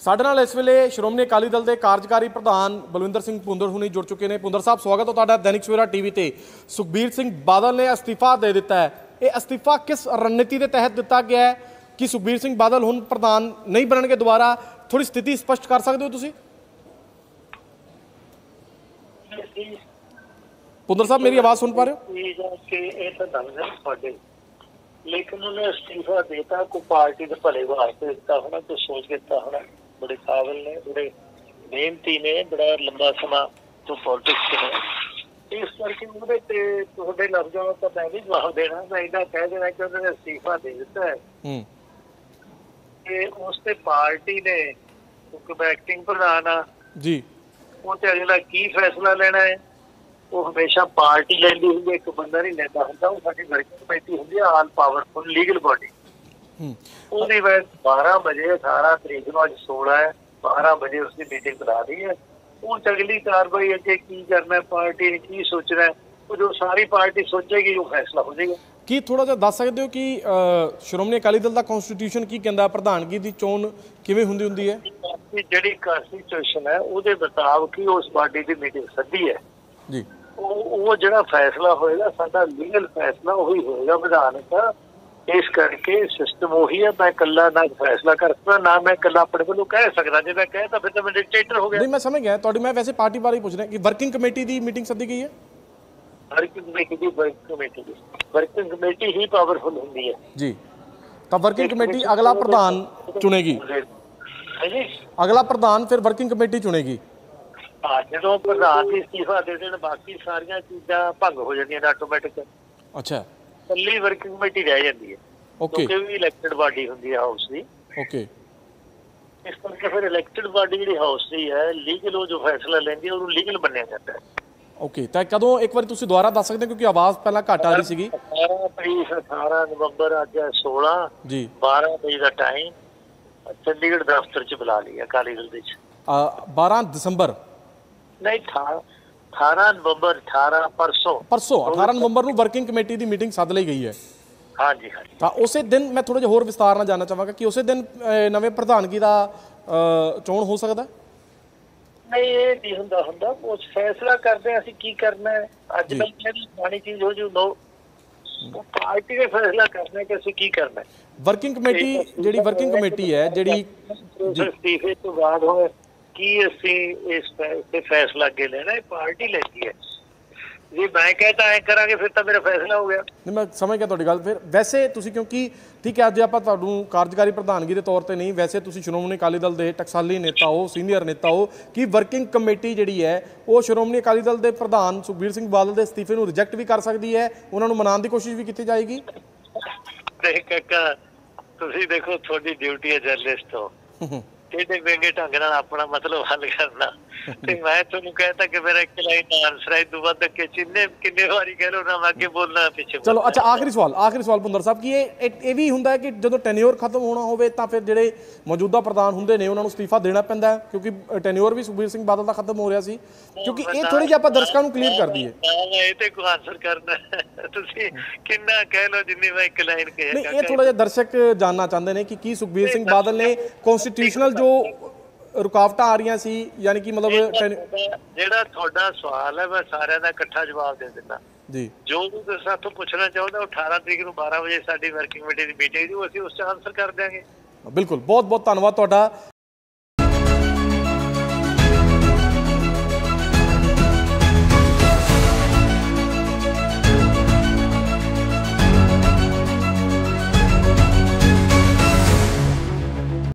ਸਾਡੇ ਨਾਲ ਇਸ ਵੇਲੇ ਸ਼੍ਰੋਮਣੀ ਅਕਾਲੀ ਦਲ ਦੇ ਕਾਰਜਕਾਰੀ ਪ੍ਰਧਾਨ ਬਲਵਿੰਦਰ ਸਿੰਘ ਭੁੰਦਰ ਹੁਣੀ ਜੁੜ ਚੁੱਕੇ ਨੇ। ਭੁੰਦਰ ਸਾਹਿਬ, ਸਵਾਗਤ ਹੈ ਤੁਹਾਡਾ ਦੈਨਿਕ ਸਵੇਰਾ ਟੀਵੀ ਤੇ। ਸੁਖਬੀਰ ਸਿੰਘ ਬਾਦਲ ਨੇ ਅਸਤੀਫਾ ਦੇ ਦਿੱਤਾ ਹੈ। ਇਹ ਅਸਤੀਫਾ ਕਿਸ ਰਣਨੀਤੀ ਦੇ ਤਹਿਤ ਦਿੱਤਾ ਗਿਆ ਹੈ ਕਿ ਸੁਖਬੀਰ ਸਿੰਘ ਬਾਦਲ ਹੁਣ ਪ੍ਰਧਾਨ ਨਹੀਂ ਬਣਨਗੇ ਦੁਬਾਰਾ? ਥੋੜੀ ਸਥਿਤੀ ਸਪਸ਼ਟ ਕਰ ਸਕਦੇ ਹੋ ਤੁਸੀਂ? ਭੁੰਦਰ ਸਾਹਿਬ, मेरी आवाज़ सुन पा रहे हो? लेकिन उन्हें इस्तीफा देता को पार्टी के भले वास्ते दिता होना, तो सोच के दिता होना। बड़े काबिल ने, बड़े मेहनती ने, बड़ा लंबा समय तो पॉलिटिक्स ने। इस करके थोड़े लफ्जों तो मैं भी जवाब देना, मैं इतना कह देना कि उन्होंने इस्तीफा दे दिता है कि उससे पार्टी ने एक्टिंग प्रधान जी वो अगला की फैसला लेना है वो हमेशा पार्टी लैंदी होंगी, एक बंदा नहीं लेता होंगे। वो साडी वर्किंग कमेटी होंगी, ऑल पावरफुल लीगल बॉडी। उसकी वजह 12 बजे 18 तरीक को अज 16 है, 12 बजे उसकी मीटिंग बुला दी है। वो अगली कार्रवाई अगे की करना है, पार्टी ने की सोचना है, वो जो सारी पार्टी सोचेगी वो फैसला हो जाएगा। ਕੀ ਥੋੜਾ ਜਿਹਾ ਦੱਸ ਸਕਦੇ ਹੋ ਕਿ ਸ਼੍ਰੋਮਣੀ ਅਕਾਲੀ ਦਲ ਦਾ ਕਨਸਟੀਟਿਊਸ਼ਨ ਕੀ ਕਹਿੰਦਾ ਪ੍ਰਧਾਨਗੀ ਦੀ ਚੋਣ ਕਿਵੇਂ ਹੁੰਦੀ ਹੈ? ਜਿਹੜੀ ਕਨਸਟੀਟਿਊਸ਼ਨ ਹੈ ਉਹਦੇ ਮੁਤਾਬਕ ਹੀ ਉਸ ਪਾਰਟੀ ਦੀ ਮੀਟਿੰਗ ਸੱਦੀ ਹੈ ਜੀ। ਉਹ ਜਿਹੜਾ ਫੈਸਲਾ ਹੋਏਗਾ ਸਾਡਾ ਲੀਗਲ ਫੈਸਲਾ ਉਹੀ ਹੋਏਗਾ ਵਿਧਾਨਕ। ਇਸ ਕਰਕੇ ਸਿਸਟਮ ਉਹੀ ਹੈ। ਮੈਂ ਇਕੱਲਾ ਨਾ ਫੈਸਲਾ ਕਰ ਸਕਦਾ, ਨਾ ਮੈਂ ਇਕੱਲਾ ਆਪਣੇ ਵੱਲੋਂ ਕਹਿ ਸਕਦਾ। ਜੇ ਮੈਂ ਕਹਿ ਤਾਂ ਫਿਰ ਤਾਂ ਮੈਂ ਡਿਕਟੇਟਰ ਹੋ ਗਿਆ। ਨਹੀਂ, ਮੈਂ ਸਮਝ ਗਿਆ ਤੁਹਾਡੀ। ਮੈਂ ਵੈਸੇ ਪਾਰਟੀ ਬਾਰੇ ਪੁੱਛ ਰਿਹਾ ਕਿ ਵਰਕਿੰਗ ਕਮੇਟੀ ਦੀ ਮੀਟਿੰਗ ਸੱਦੀ ਗਈ ਹੈ। वर्किंग कमेटी ही पावरफुल होंगी है जी। तो वर्किंग कमेटी अगला प्रधान चुनेगी, अगला प्रधान फिर वर्किंग कमेटी चुनेगी। हाँ, जो प्रधान की इस्तीफा दे देन बाकी सारियां चीज़ां भंग हो जांदियां ऑटोमैटिक। अच्छा, कल्ली वर्किंग कमेटी रह जाती है ओके, क्योंकि भी इलैक्टेड बॉडी होंदी है हाउस की। ओके, इस करके फिर इलैक्टेड बॉडी जी हाउस की है लीगल वो जो फैसला लेंदी है उन्होंने लीगल बनया जाता है। ओके, तो कदों एक बार तुसी दोबारा दस सकते हो क्योंकि आवाज़ पहला घट आ रही सी। 18 नवंबर अज 16 जी 12 बजे का टाइम चंडीगढ़ दफ्तर च बुला लिया अकाली दल 12 दिसंबर नहीं 18 नवंबर 18 परसों 18 नवंबर ਨੂੰ वर्किंग कमेटी ਦੀ ਮੀਟਿੰਗ ਸੱਦ ਲਈ ਗਈ ਹੈ। हाँ जी, हाँ जी। ਤਾਂ ਉਸੇ ਦਿਨ ਮੈਂ ਥੋੜਾ ਜਿਹਾ ਹੋਰ ਵਿਸਤਾਰ ਨਾਲ ਜਾਨਣਾ ਚਾਹਾਂਗਾ ਕਿ ਉਸੇ ਦਿਨ ਨਵੇਂ ਪ੍ਰਧਾਨਗੀ ਦਾ ਚੋਣ ਹੋ ਸਕਦਾ? नहीं, ये नहीं होंदा कुछ फैसला करते हैं की करना है। अज कल पुरानी चीज हो जो नो पार्टी ने फैसला करना है कि असं की करना है। वर्किंग कमेटी ਜਿਹੜੀ वर्किंग कमेटी है ਜਿਹੜੀ इस्तीफे तो बाद होए की असं इस फैसला अगे लेना है पार्टी लेती है। जी मैं कहता है करांगे फिर तो मेरा फैसला हो गया। नहीं, मैं समझ गया ਤੁਹਾਡੀ ਗੱਲ। ਫਿਰ ਵੈਸੇ ਤੁਸੀਂ ਕਿਉਂਕਿ ਠੀਕ ਹੈ ਅੱਜ ਆਪਾਂ ਤੁਹਾਨੂੰ ਕਾਰਜਕਾਰੀ ਪ੍ਰਧਾਨਗੀ ਦੇ ਤੌਰ ਤੇ ਨਹੀਂ, ਵੈਸੇ ਤੁਸੀਂ ਸ਼੍ਰੋਮਣੀ ਅਕਾਲੀ ਦਲ ਦੇ ਟਕਸਾਲੀ ਨੇਤਾ ਹੋ, ਸੀਨੀਅਰ ਨੇਤਾ ਹੋ, ਕਿ ਵਰਕਿੰਗ ਕਮੇਟੀ ਜਿਹੜੀ ਹੈ ਉਹ ਸ਼੍ਰੋਮਣੀ ਅਕਾਲੀ ਦਲ ਦੇ ਪ੍ਰਧਾਨ ਸੁਖਬੀਰ ਸਿੰਘ ਬਾਦਲ ਦੇ ਅਸਤੀਫੇ ਨੂੰ ਰਿਜੈਕਟ ਵੀ ਕਰ ਸਕਦੀ ਹੈ, ਉਹਨਾਂ ਨੂੰ ਮਨਾਉਣ ਦੀ ਕੋਸ਼ਿਸ਼ ਵੀ ਕੀਤੀ ਜਾਏਗੀ? ਦੇਖ ਕਾਕਾ, ਤੁਸੀਂ ਦੇਖੋ ਤੁਹਾਡੀ ਡਿਊਟੀ ਹੈ ਜਰਨਲਿਸਟ ਹੋ, ਟੇਢੇ ਮੇਢੇ ਢੰਗ ਨਾਲ ਆਪਣਾ ਮਤਲਬ ਹੱਲ ਕਰਨਾ। ਤੇ ਮੈਂ ਤੁਹਾਨੂੰ कहता कि मेरा एक लाइन आंसर है दो बात के किन्ने वारी कह लो ना मैं आगे बोलना पीछे। चलो अच्छा, आखिरी सवाल भुंदर साहब कि ਇਹ ਵੀ ਹੁੰਦਾ ਹੈ ਕਿ ਜਦੋਂ ਟੈਨਿਓਰ ਖਤਮ ਹੋਣਾ ਹੋਵੇ ਤਾਂ ਫਿਰ ਜਿਹੜੇ ਮੌਜੂਦਾ ਪ੍ਰਧਾਨ ਹੁੰਦੇ ਨੇ ਉਹਨਾਂ ਨੂੰ ਅਸਤੀਫਾ ਦੇਣਾ ਪੈਂਦਾ ਹੈ ਕਿਉਂਕਿ ਟੈਨਿਓਰ ਵੀ ਸੁਖਬੀਰ ਸਿੰਘ ਬਾਦਲ ਦਾ ਖਤਮ ਹੋ ਰਿਹਾ ਸੀ। ਕਿਉਂਕਿ ਇਹ ਥੋੜੀ ਜਿਹੀ ਆਪਾਂ ਦਰਸ਼ਕਾਂ ਨੂੰ ਕਲੀਅਰ ਕਰ ਦਈਏ। ਇਹ ਤੇ ਕੋਈ ਆਨਸਰ ਕਰਨਾ ਤੁਸੀਂ ਕਿੰਨਾ ਕਹਿ ਲਓ ਜਿੰਨੀ ਮੈਂ ਇੱਕ ਲਾਈਨ ਕਿਹਾ। ਨਹੀਂ, ਇਹ ਥੋੜਾ ਜਿਹਾ ਦਰਸ਼ਕ ਜਾਨਣਾ ਚਾਹੁੰਦੇ ਨੇ ਕਿ ਕੀ ਸੁਖਬੀਰ ਸਿੰਘ ਬਾਦਲ ਨੇ ਕਨਸਟੀਟਿਊਸ਼ਨਲ ਜੋ ਰੁਕਾਵਟਾਂ ਆ ਰਹੀਆਂ ਸੀ, ਯਾਨੀ ਕਿ ਮਤਲਬ ਜਿਹੜਾ ਤੁਹਾਡਾ ਸਵਾਲ ਹੈ ਮੈਂ ਸਾਰਿਆਂ ਦਾ ਇਕੱਠਾ ਜਵਾਬ ਦੇ ਦਿੰਦਾ ਜੀ। ਜੋ ਵੀ ਤੁਸੀਂ ਸਾਥੋਂ ਪੁੱਛਣਾ ਚਾਹੁੰਦਾ 18 ਤਰੀਕ ਨੂੰ 12 ਵਜੇ ਸਾਡੀ ਵਰਕਿੰਗ ਕਮੇਟੀ ਦੀ ਮੀਟਿੰਗ ਦੀ, ਅਸੀਂ ਉਸ 'ਚ ਆਨਸਰ ਕਰ ਦਿਆਂਗੇ। ਬਿਲਕੁਲ, ਬਹੁਤ ਬਹੁਤ ਧੰਨਵਾਦ ਤੁਹਾਡਾ।